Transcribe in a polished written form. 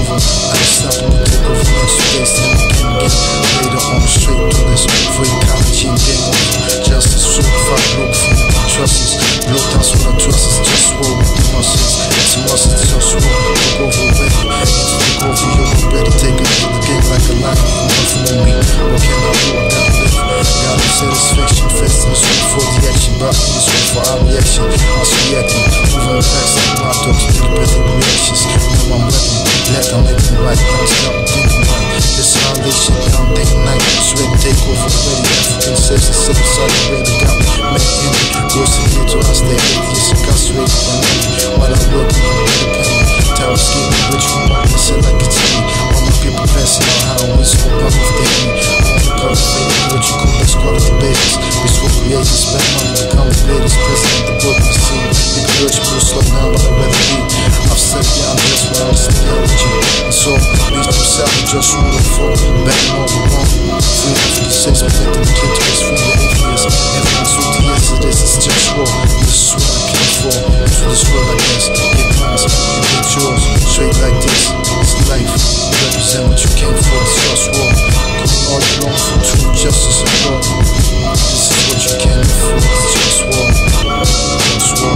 over. Unstoppable takeover, next day, stand again. Later on, straight through this free ecology and game over. Justice, certified, global from the trust us. Blow down what I trust is just war with the muscles. It's a must, it's just war. Look over, baby. Look over, you better take it to the game like a lion. Nothing on me. What can I do? I gotta live. Got no satisfaction, festivals wait for the action. But it's wait for our reaction. I was reacting, moving the facts like my dogs. Deliberate reactions. Know I'm weapon. Let them make them right. Don't stop thinking right. This is how they shit down day and night. Sweat take over, ready. African says the city, sorry, ready. Got me, make envy. Goes to the to us, they atheists incarcerated and envy. While I work on the independent. Tower scheme, which one want to sell like it's me. All my people passing out how we smoke up with the enemy. What you call this quality babies. This will create this bad money, become the ladies. President, the book of the scene. Big urge, people slow down, but I'd rather be. I've said, yeah, I'm just where I'm theology. And so, these two savage just rule and fall. Back and all wrong. Freedom for the sex, protecting the clitoris from the atheists. Everyone's with the yes, it is, it's just war. This is what I came for. To this world, I guess. Get mine, you get yours. Straight like this, it's life. You represent what you came for, it's just war. All along for true justice and law. This is what you came for, it's just war. Just war.